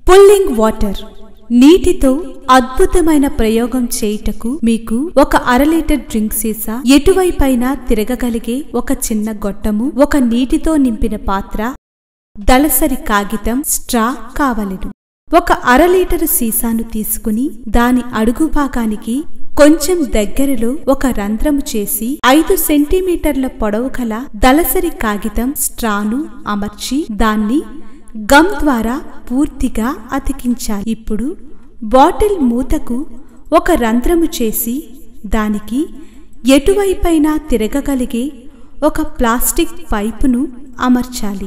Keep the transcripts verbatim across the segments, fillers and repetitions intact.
Pulling water నీటితో అద్భుతమైన ప్రయోగం చేయుటకు మీకు ఒక అర లీటర్ డ్రింక్ సీసా, ఎటువైపైనా తిరగగలిగే ఒక చిన్న గొట్టము, ఒక నీటితో నింపిన పాత్ర, దళసరి కాగితం, స్ట్రా కావలెను. ఒక అర లీటరు సీసాను తీసుకుని దాని అడుగు భాగానికి కొంచెం దగ్గరలో ఒక రంధ్రము చేసి ఐదు సెంటీమీటర్ల పొడవు కల దళసరి కాగితం స్ట్రాను అమర్చి దాన్ని గమ్ ద్వారా పూర్తిగా అతికించాలి. ఇప్పుడు బాటిల్ మూతకు ఒక రంధ్రము చేసి దానికి ఎటువైపైనా తిరగగలిగే ఒక ప్లాస్టిక్ పైపును అమర్చాలి.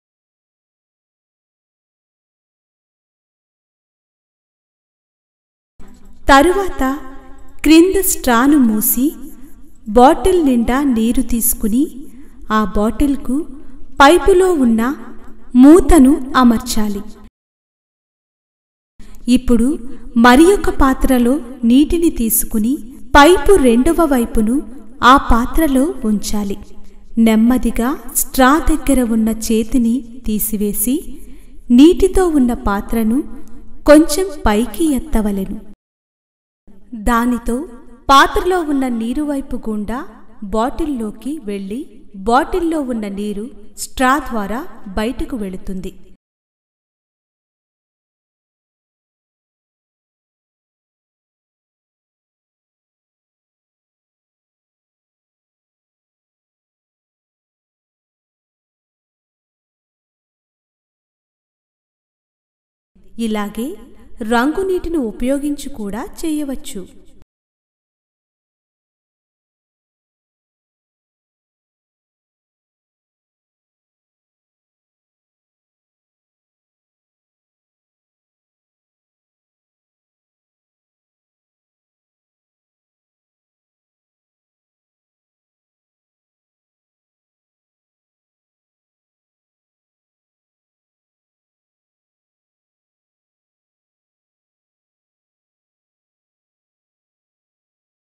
తరువాత క్రింద స్ట్రాను మూసి బాటిల్ నిండా నీరు తీసుకుని ఆ బాటిల్కు పైపులో ఉన్న మూతను అమర్చాలి. ఇప్పుడు మరి ఒక పాత్రలో నీటిని తీసుకుని పైపు రెండవ వైపును ఆ పాత్రలో ఉంచాలి. నెమ్మదిగా స్ట్రా దగ్గర ఉన్న చేతిని తీసివేసి నీటితో ఉన్న పాత్రను కొంచెం పైకి ఎత్తవలెను. దానితో పాత్రలో ఉన్న నీరు వైపు గుండా బాటిల్లోకి వెళ్ళి బాటిల్లో ఉన్న నీరు స్ట్రా ద్వారా బయటకు వెళుతుంది. ఇలాగే రంగు నీటిని ఉపయోగించి కూడా చేయవచ్చు.